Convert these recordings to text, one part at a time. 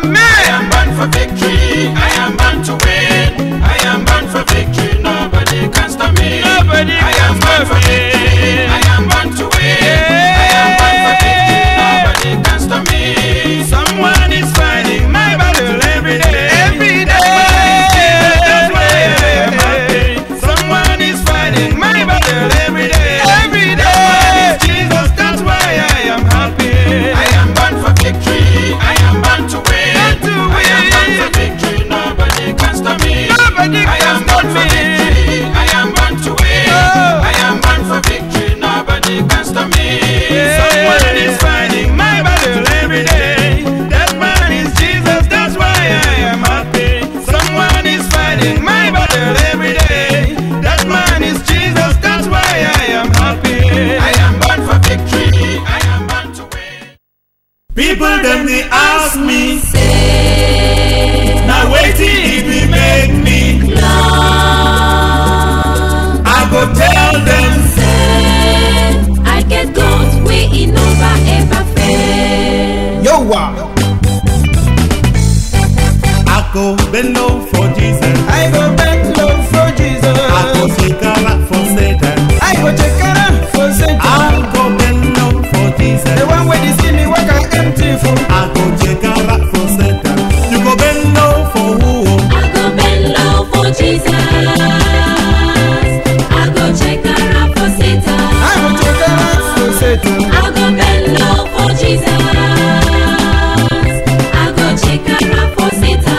Amen. I am born for victory. I am born to win. I am born for victory. Nobody can stop me. Nobody I can am born stop for me. victory. I am born to win. I am born for victory. Nobody can stop me. Someone is fighting my battle every day. Every day. That's why I am happy. Someone is fighting my battle every day. Every day. Someone is Jesus. That's why I am happy. I am born for victory. I am born to win. I am born for victory. Nobody can stop me. Nobody I can am stop born for me. victory. I am born to win. Oh. I am born for victory. Nobody can stop me. Someone is fighting my battle every day. That man is Jesus. That's why I am happy. Someone is fighting my battle every day. That man is Jesus. That's why I am happy. I am born for victory. I am born to win. People them they ask me, now waiting if we make me. I go tell them, I get God's way, it never ever fail. yo wow. I go bend low for Jesus. I go bend low for Jesus. I go take a lot for Satan. I go take a run for Satan. I go bend low for Jesus. The one where they see me walk out empty for. I go take a lot for Satan. You go bend low for who? I go bend low for Jesus. I go check her out for Satan. I go take a run for Satan. I go bend low for Jesus. I go check her out for Satan.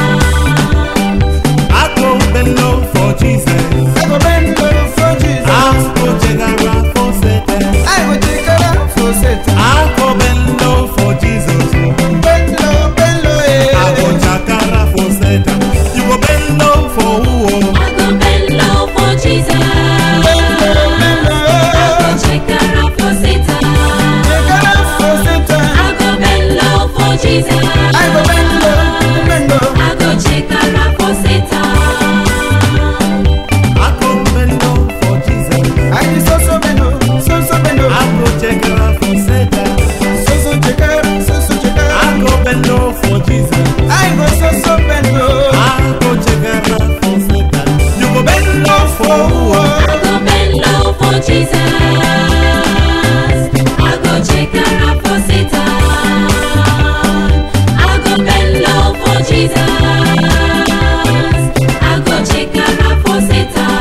I go bend low for Jesus. I go bend low for Jesus. I go take a lot for Satan. I go take a run for Satan. I go bend low for Jesus. Bend low, I go yeah. chakara for Satan. You go bend low for who? I go bend low for Jesus. Bend low, bend I go low. check her out for Satan. Take a run for Satan. I go bend low for Jesus. I go bend low, bend low. I go check her out for Satan. I go bend low for Jesus. I just so bend low, so bend low. I go chakara for Satan. So check out, so check out. I go bend low for Jesus. I go so bend low. I go chakara for Satan. You go bend low for who? I go bend low for Jesus. I go check her out for Satan. I go bend low for Jesus. I go check her out for Satan.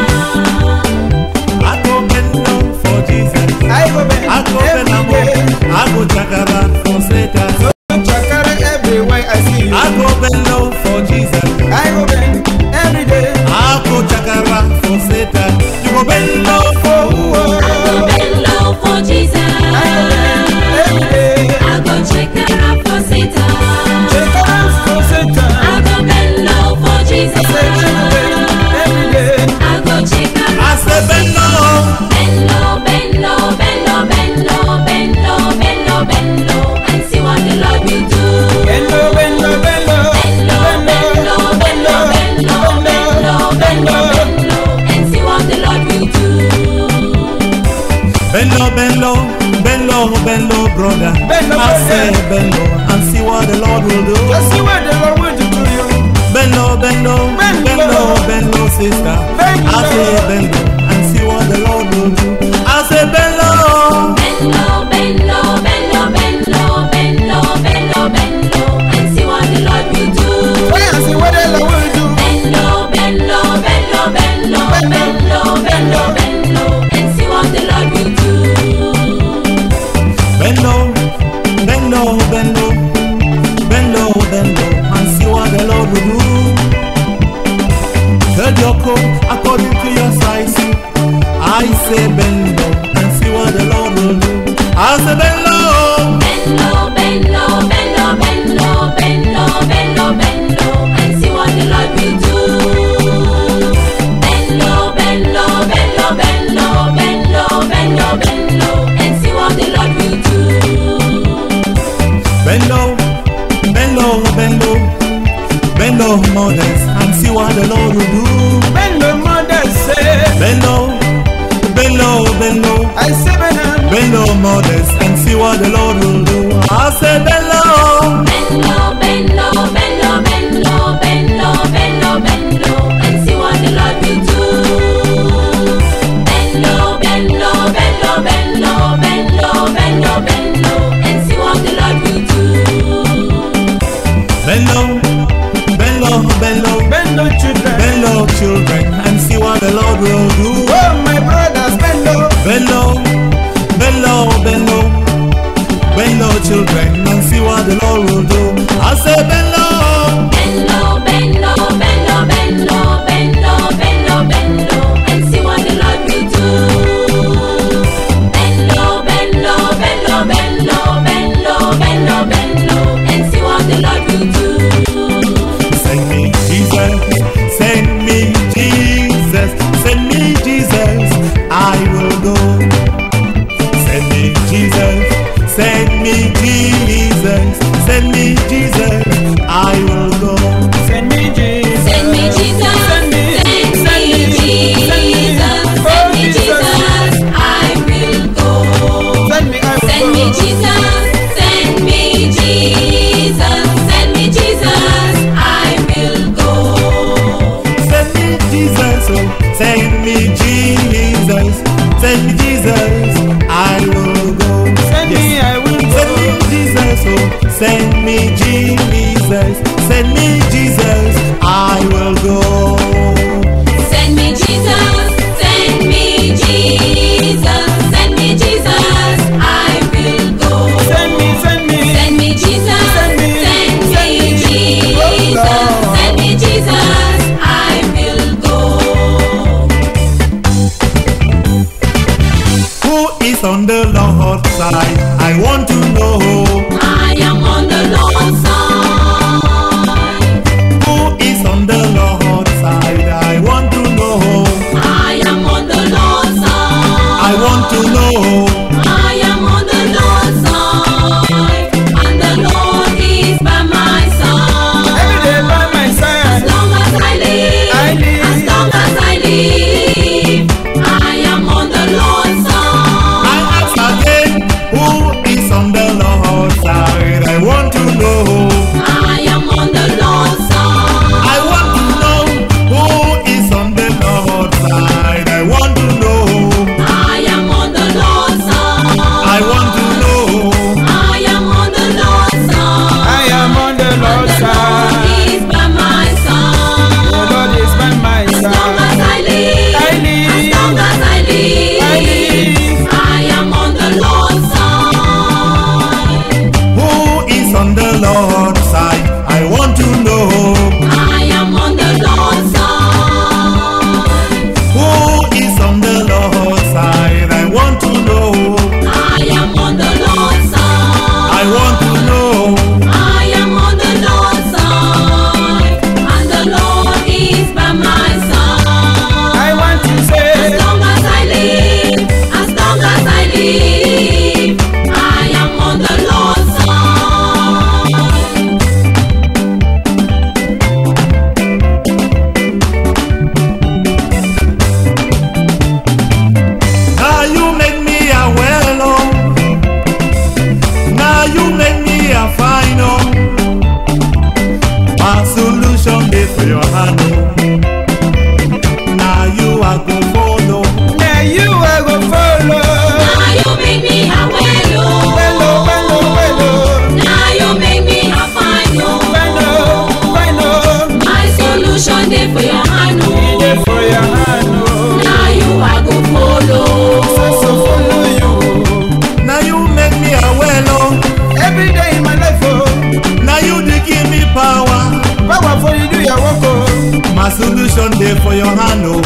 I go bend low for Jesus. I go bend I go bend low. every day. I go chakara for Satan. Chakara everywhere I see you. I go bend low for Jesus. I go bend every day. I go chakara for Satan. You go bend low for who? I go bend low for Jesus. I go bend every day. I go check her out for Satan. Check out for Satan. I go bend low for Jesus. Say I go bend every day. I go check her I out say for bend low. Bend low, bend low, bend low, bend low, bend low, bend low, bend low, and see what the Lord will do. Bend low, bend low, bend low. Bend low, bend low, bend low, bend low, bend low, bend low, bend low, and see what the Lord will do. Bend low, bend low, bend low, bend low, brother. Bend low, I say brother. bend low and see what the Lord will do. Just see what the Lord will do to you. Bend low, bend low, Bend bend low, low. bend low, sister. Bend I say low. bend low and see what the Lord will do. I say bend low. Bend low, bend low, bend low, bend low, bend low, bend low, bend low, and see what the Lord will do. Try and see what the Lord will do. Bend low, bend low, bend low, bend low, bend low, bend low, bend low, and see what the Lord will do. Bend low, bend low, bend low, bend low, bend low, and see what the Lord will do. Cut your coat according to your size. I say bend low and see what the Lord will do. I say bend low. Bend low, bend low, bend low, bend low, bend low, bend low, bend low, and see what the Lord will do. Bend low, bend low, bend low, bend low, bend low, bend low, bend low, and see what the Lord will do. Bend low, bend low, bend low, bend low, mothers, and see what the Lord will do. Bend low, mother say. Bend low, bend low, bend low, I say bend low. bend low, mothers, and see what the Lord will do. I say bend low. Bend low, bend Bend low, bend low, bend low, Bend low, children. bend low, children, and see what the Lord will do. Oh, my brothers, bend low. Bend low, bend low, bend low, bend low, children, and see what the Lord will do. I say bend low, Bend low, bend low, bend low, bend low, bend low, bend low, bend low, and see what the Lord will do. Bend low, bend low, bend low, bend low, bend low, bend low, bend low, and see what the Lord will do. send me Jesus, send me Jesus, send me Jesus, I will go. Send me Jesus, send me Jesus, send me Jesus, I will go. Send me Jesus. Send me Jesus, Send me. send me Jesus, send me Jesus, I will go. Send me, I will Send go. me Jesus, send me Jesus, send me Jesus, I will go. Send me Jesus, oh, send me Jesus, send me Jesus, I will go. Send me, I will go. Send me Jesus, oh, send me Jesus, send me Jesus, I will go. Send me Jesus, send me Jesus, send me Jesus, I will go. Send me, send me. Send me Jesus, Send me, send send me me. Jesus, Oh, Lord. send me Jesus, I will go. Who is on the Lord's side? I want to know. I am on the Lord's side. Who is on the Lord's side? I want to know. I am on the Lord's side. I want to know. I am on the Lord's side, and the Lord is by my side. Every day by my As side. long as I live, I live. as long as I live, I am on the Lord's side. I ask again, who is on the Lord's side? I want to know. I am on the Lord's side. I want to know who is on the Lord's side. I want to know. I am on the Lord's side. I want to know. I am on the Lord's side. I am on the And Lord's the Lord side. is by my The side. Lord is by my As long as side. I live, I live. as long as I live, I live. I am on the Lord's side. Who is on the Lord's side? I want to know. I am on the Lord's side. Who is on the Lord's side? I want to know. I am on the Lord's side. I want to know. I am on the Lord's side, and the Lord is by my side. I want to As say, long as I live, as long as I live, I am on the Lord's side. Now you make me a well, oh. Now you make me a final. My solution is for your hand, oh. Now you are go follow. now you I go follow. Now you make me a Bello, well, bello, bello. now you make me a final. Bello, bello. My solution dey for your hand, He dey oh. for your hand, oh. Now you I go follow. So follow you. Now you make me a well, oh. Every day in my life, oh. Now you dey give me power. Power for you do your work, oh. My solution dey for your hand, oh.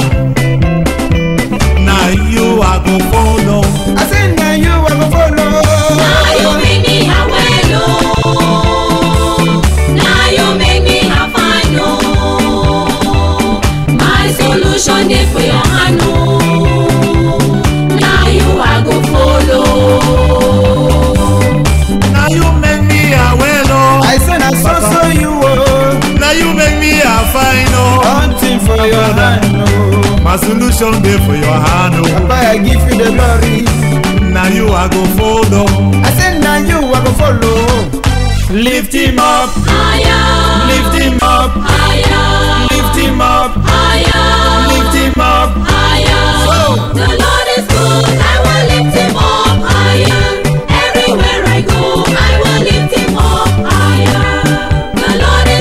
Now you are go follow. I say now you I go follow. Now you make me a well, oh. Now you make me a fine, oh. My solution dey for your hand, oh. Now you I go follow. Now you make me a well, oh. I say now so you, oh. Now you make me a fine, oh. Hunting for your hand, oh. My solution dey for your hand, oh. Papa, I give you the glory. Now you are go follow. I say now you I go follow. Lift him up, Higher, lift him up, higher, lift him up, higher, lift him up. higher. The Lord is good, I will lift him up higher. Everywhere I go, I will lift him up higher. The Lord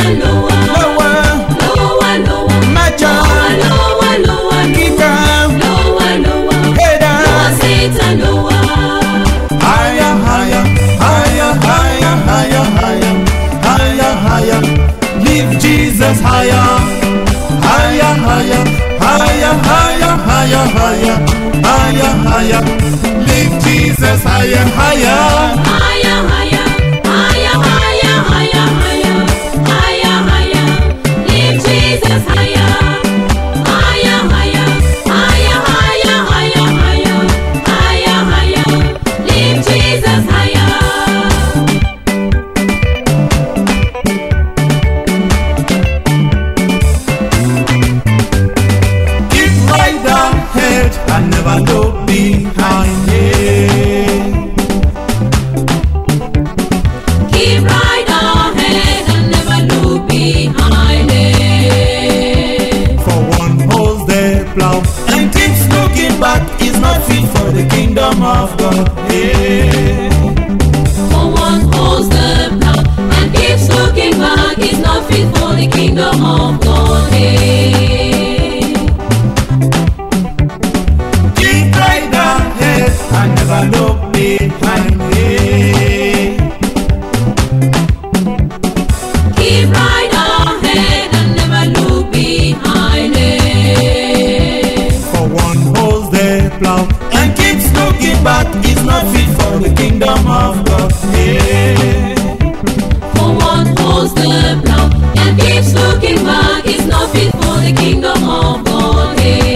Satan lower, lower, lower, lower, march on, lower, lower, kick lower, out, lower, lower, head lower, down, Satan lower. higher, higher, higher, higher, higher, higher, higher, higher, lift Jesus higher, higher, higher, higher, higher, higher, higher, higher, higher, lift Jesus higher, higher. Higher, higher, higher, higher, higher, higher, higher, higher, lift Jesus higher. Higher, higher, higher, higher, higher, higher, higher, higher, lift Jesus higher. Keep right ahead and never look behind. Yeah. Keep right ahead and never look behind it. For one holds the plow and keeps looking back is not fit for the kingdom of God. Yeah. For one holds the plow and keeps looking back is not fit for the kingdom of God. Keep right ahead and never look behind. Yeah. Keep right ahead and never look behind it. For one holds the plow and keeps looking back is not fit for the kingdom of God. Yeah. For one holds the plow and keeps looking back is not fit for the kingdom of God.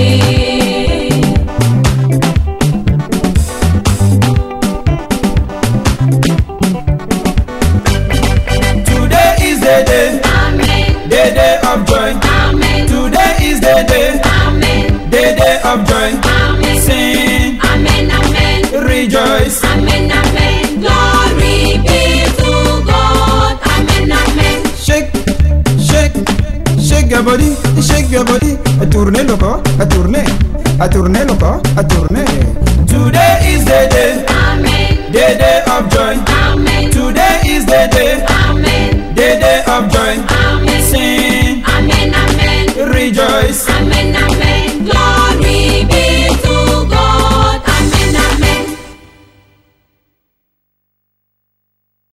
Today is the day, Amen. the day of joy. Amen. Today is the day, Amen. the day of joy. Amen. Sing, Amen. Amen. rejoice. Amen. Amen. Glory be to God. Amen. Amen. Shake, shake, shake your body, shake your body. Tournez le corps, tournez le corps, tournez. Today is the day, Amen. the day of joy. Amen. Today is the day, Amen. the day of joy. Amen. Sing, Amen. Amen. rejoice.